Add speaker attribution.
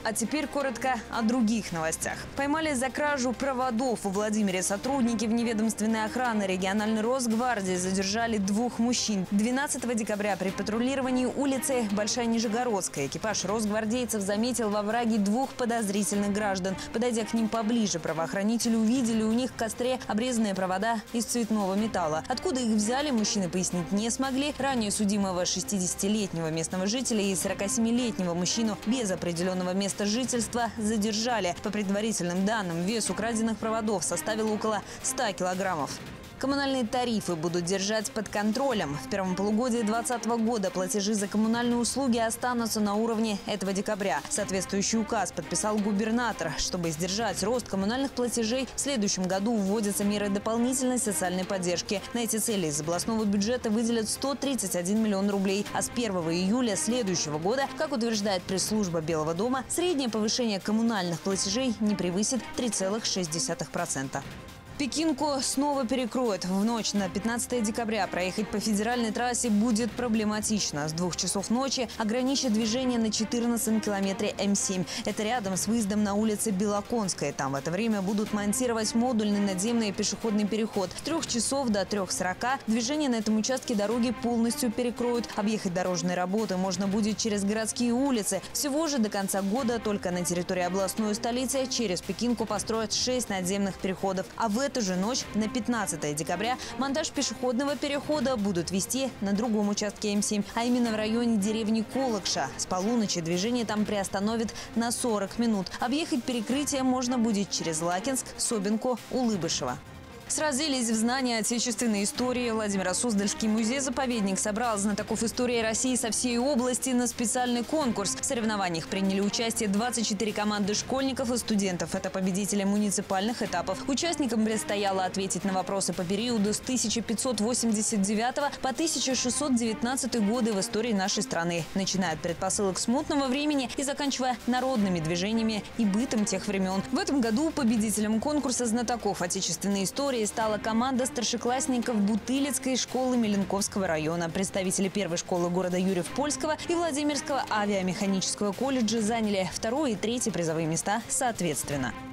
Speaker 1: А теперь коротко о других новостях. Поймали за кражу проводов во Владимире сотрудники вневедомственной охраны региональной Росгвардии задержали 2 мужчин. 12 декабря при патрулировании улицы Большая Нижегородская экипаж росгвардейцев заметил во враге 2 подозрительных граждан. Подойдя к ним поближе, правоохранители увидели у них в костре обрезанные провода из цветного металла. Откуда их взяли, мужчины пояснить не смогли. Ранее судимого 60-летнего местного жителя и 47-летнего мужчину без определенного места жительства задержали. По предварительным данным, вес украденных проводов составил около 100 килограммов. Коммунальные тарифы будут держать под контролем. В первом полугодии 2020 года платежи за коммунальные услуги останутся на уровне этого декабря. Соответствующий указ подписал губернатор. Чтобы сдержать рост коммунальных платежей, в следующем году вводятся меры дополнительной социальной поддержки. На эти цели из областного бюджета выделят 131 миллион рублей. А с 1 июля следующего года, как утверждает пресс-служба Белого дома, среднее повышение коммунальных платежей не превысит 3,6%. Пекинку снова перекроют. В ночь на 15 декабря проехать по федеральной трассе будет проблематично. С 2 часов ночи ограничат движение на 14 километре М7. Это рядом с выездом на улице Белоконская. Там в это время будут монтировать модульный надземный пешеходный переход. С 3 часов до 3:40 движение на этом участке дороги полностью перекроют. Объехать дорожные работы можно будет через городские улицы. Всего же до конца года только на территории областной столицы через Пекинку построят 6 надземных переходов. А в эту же ночь, на 15 декабря, монтаж пешеходного перехода будут вести на другом участке М7, а именно в районе деревни Колокша. С полуночи движение там приостановит на 40 минут. Объехать перекрытие можно будет через Лакинск, Собинку, Улыбышево. Сразились в знании отечественной истории. Владимиро-Суздальский музей-заповедник собрал знатоков истории России со всей области на специальный конкурс. В соревнованиях приняли участие 24 команды школьников и студентов. Это победители муниципальных этапов. Участникам предстояло ответить на вопросы по периоду с 1589 по 1619 годы в истории нашей страны, начиная от предпосылок смутного времени и заканчивая народными движениями и бытом тех времен. В этом году победителем конкурса знатоков отечественной истории стала команда старшеклассников Бутылицкой школы Меленковского района. Представители первой школы города Юрьев-Польского и Владимирского авиамеханического колледжа заняли 2 и 3 призовые места соответственно.